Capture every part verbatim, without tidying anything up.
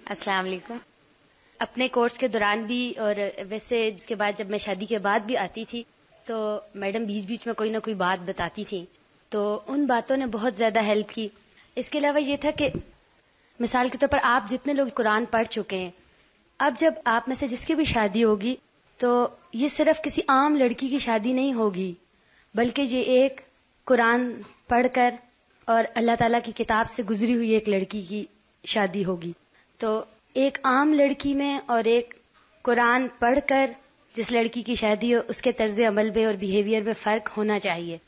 السلام علیکم. اپنے کورس کے دوران بھی اور ویسے اس کے بعد جب میں شادی کے بعد بھی آتی تھی تو میڈم بیچ بیچ میں کوئی نہ کوئی بات بتاتی تھیں، تو ان باتوں نے بہت زیادہ ہیلپ کی. اس کے علاوہ یہ تھا کہ مثال کے طور پر آپ جتنے لوگ قرآن پڑھ چکے ہیں، اب جب آپ میں سے جس کی بھی شادی ہوگی تو یہ صرف کسی عام لڑکی کی شادی نہیں ہوگی، بلکہ یہ ایک قرآن پڑھ کر اور اللہ تعالیٰ کی کتاب سے گزری ہوئی ایک لڑکی کی شادی ہوگی. تو ایک عام لڑکی میں اور ایک قرآن پڑھ کر جس لڑکی کی شادی ہو اس کے طرز عمل میں اور بیہیویئر میں فرق ہونا چاہیے.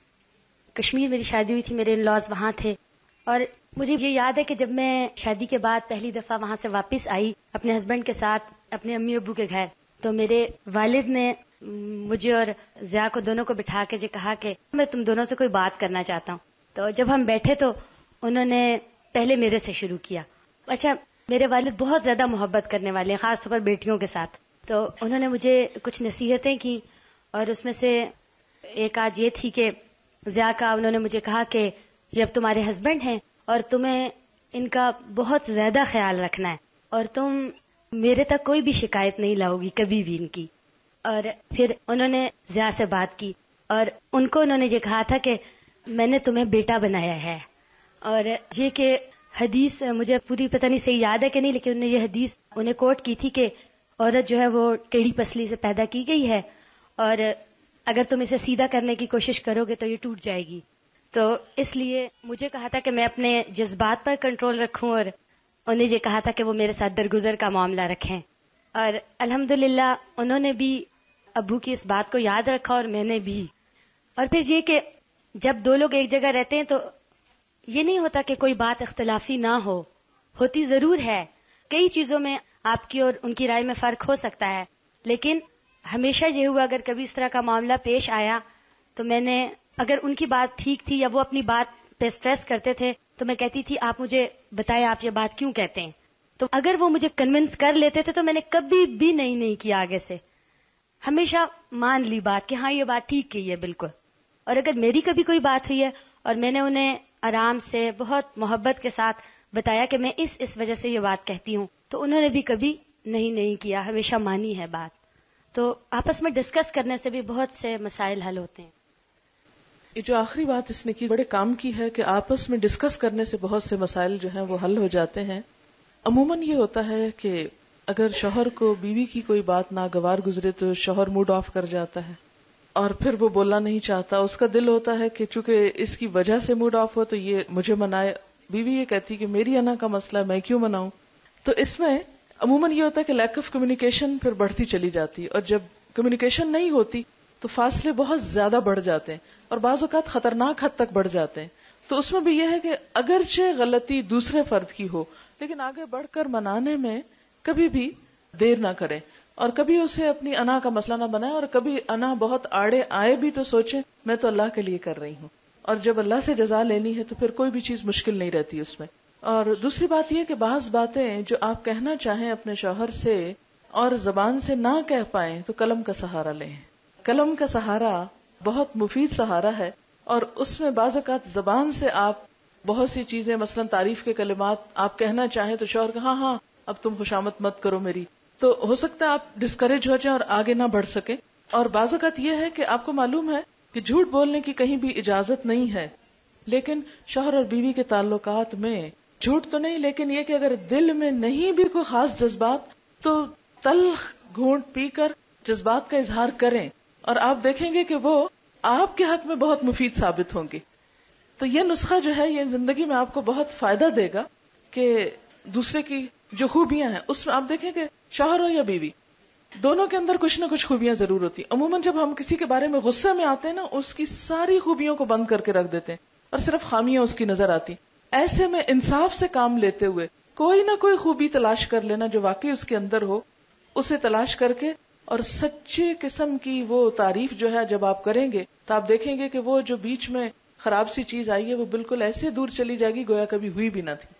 کشمیر میری شادی ہوئی تھی، میرے ان لاز وہاں تھے، اور مجھے یہ یاد ہے کہ جب میں شادی کے بعد پہلی دفعہ وہاں سے واپس آئی اپنے ہسبینڈ کے ساتھ اپنے امی ابو کے گھر، تو میرے والد نے مجھے اور ضیاء کو دونوں کو بٹھا کے جو کہا کہ میں تم دونوں سے کوئی بات کرنا چاہتا ہوں. تو جب ہم بیٹھے تو انہوں نے پہلے میرے سے شروع کیا. اچھا، میرے والد بہت زیادہ محبت کرنے والے ہیں، خاص طور پر بیٹیوں کے ساتھ. تو انہوں نے مجھے کچھ نصیحتیں کی، اور اس میں سے ایک آج یہ تھی کہ ضیاء کا انہوں نے مجھے کہا کہ یہ اب تمہارے ہسبینڈ ہیں اور تمہیں ان کا بہت زیادہ خیال رکھنا ہے، اور تم میرے تک کوئی بھی شکایت نہیں لاؤ گی کبھی بھی ان کی. اور پھر انہوں نے ضیاء سے بات کی اور ان کو انہوں نے یہ کہا تھا کہ میں نے تمہیں بیٹا بنایا ہے. اور یہ کہ حدیث مجھے پوری پتہ نہیں صحیح یاد ہے کہ نہیں، لیکن انہوں نے یہ حدیث انہیں کوٹ کی تھی کہ عورت جو ہے وہ ٹیڑھی پسلی سے پیدا کی گئی ہے، اور اگر تم اسے سیدھا کرنے کی کوشش کرو گے تو یہ ٹوٹ جائے گی. تو اس لیے مجھے کہا تھا کہ میں اپنے جذبات پر کنٹرول رکھوں، اور انہیں یہ کہا تھا کہ وہ میرے ساتھ درگزر کا معاملہ رکھیں. اور الحمدللہ انہوں نے بھی ابو کی اس بات کو یاد رکھا اور میں نے بھی. اور پھر یہ کہ جب دو لوگ ایک جگہ رہتے ہیں تو یہ نہیں ہوتا کہ کوئی بات اختلافی نہ ہو، ہوتی ضرور ہے. کئی چیزوں میں آپ کی اور ان کی رائے میں فرق ہو سکتا ہے، لیکن ہمیشہ یہ ہوا اگر کبھی اس طرح کا معاملہ پیش آیا تو میں نے، اگر ان کی بات ٹھیک تھی یا وہ اپنی بات پہ سٹریس کرتے تھے تو میں کہتی تھی آپ مجھے بتائیں آپ یہ بات کیوں کہتے ہیں. تو اگر وہ مجھے کنونس کر لیتے تھے تو میں نے کبھی بھی نہیں نہیں کیا، آگے سے ہمیشہ مان لی بات کہ ہاں یہ بات ٹھیک کی ہے بالکل. اور اگر میری کبھی کوئی بات ہوئی ہے اور میں نے انہیں آرام سے بہت محبت کے ساتھ بتایا کہ میں اس اس وجہ سے یہ بات کہتی ہوں، تو انہوں نے بھی کبھی نہیں نہیں کیا، ہمیشہ مانی ہے بات. تو آپس میں ڈسکس کرنے سے بھی بہت سے مسائل حل ہوتے ہیں. یہ جو آخری بات اس نے کی بڑے کام کی ہے کہ آپس میں ڈسکس کرنے سے بہت سے مسائل جو ہیں وہ حل ہو جاتے ہیں. عموماً یہ ہوتا ہے کہ اگر شوہر کو بیوی کی کوئی بات ناگوار گزرے تو شوہر موڈ آف کر جاتا ہے اور پھر وہ بولنا نہیں چاہتا. اس کا دل ہوتا ہے کہ چونکہ اس کی وجہ سے موڈ آف ہو تو یہ مجھے منائے. بیوی یہ کہتی کہ میری انا کا مسئلہ میں کیوں مناؤں. تو اس میں عموماً یہ ہوتا ہے کہ لیک آف کمیونیکیشن پھر بڑھتی چلی جاتی ہے، اور جب کمیونیکیشن نہیں ہوتی تو فاصلے بہت زیادہ بڑھ جاتے ہیں اور بعض اوقات خطرناک حد تک بڑھ جاتے ہیں. تو اس میں بھی یہ ہے کہ اگرچہ غلطی دوسرے فرد کی ہو لیکن آگے بڑھ کر منانے میں کبھی بھی دیر نہ کریں، اور کبھی اسے اپنی انا کا مسئلہ نہ بنائیں، اور کبھی انا بہت آڑے آئے بھی تو سوچیں میں تو اللہ کے لیے کر رہی ہوں، اور جب اللہ سے جزا لینی ہے تو پھر کوئی بھی چیز مشکل نہیں رہتی اس میں. اور دوسری بات یہ کہ بعض باتیں جو آپ کہنا چاہیں اپنے شوہر سے اور زبان سے نہ کہہ پائیں تو قلم کا سہارا لیں. قلم کا سہارا بہت مفید سہارا ہے، اور اس میں بعض اوقات زبان سے آپ بہت سی چیزیں، مثلا تعریف کے کلمات آپ کہنا چاہیں تو شوہر کہ ہاں ہاں اب تم خوشامد مت کرو میری، تو ہو سکتا ہے آپ ڈسکریج ہو جائیں اور آگے نہ بڑھ سکیں. اور بعض اوقات یہ ہے کہ آپ کو معلوم ہے کہ جھوٹ بولنے کی کہیں بھی اجازت نہیں ہے، لیکن شوہر اور بیوی کے تعلقات میں جھوٹ تو نہیں، لیکن یہ کہ اگر دل میں نہیں بھی کوئی خاص جذبات تو تلخ گھونٹ پی کر جذبات کا اظہار کریں، اور آپ دیکھیں گے کہ وہ آپ کے حق میں بہت مفید ثابت ہوں گے. تو یہ نسخہ جو ہے یہ زندگی میں آپ کو بہت فائدہ دے گا کہ دوسرے کی جو خوبیاں ہیں اس میں آپ دیکھیں کہ شوہر ہو یا بیوی دونوں کے اندر کچھ نہ کچھ خوبیاں ضرور ہوتی. عموماً جب ہم کسی کے بارے میں غصے میں آتے ہیں نا، اس کی ساری خوبیوں کو بند کر کے رکھ دیتے ہیں اور صرف خامیاں اس کی نظر آتی. ایسے میں انصاف سے کام لیتے ہوئے کوئی نہ کوئی خوبی تلاش کر لینا جو واقعی اس کے اندر ہو، اسے تلاش کر کے، اور سچے قسم کی وہ تعریف جو ہے جب آپ کریں گے تو آپ دیکھیں گے کہ وہ جو بیچ میں خراب سی چیز آئی ہے وہ بالکل ایسے دور چلی جائے گی گویا کبھی ہوئی بھی نہ تھی.